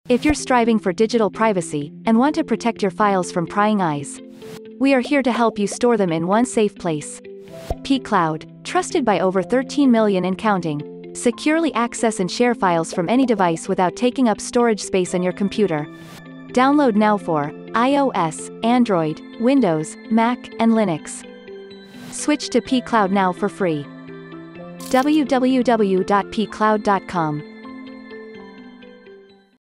If you're striving for digital privacy and want to protect your files from prying eyes, we are here to help you store them in one safe place. PCloud, trusted by over 13 million and counting. Securely access and share files from any device without taking up storage space on your computer. Download now for iOS, Android, Windows, Mac, and Linux. Switch to PCloud now for free. www.pcloud.com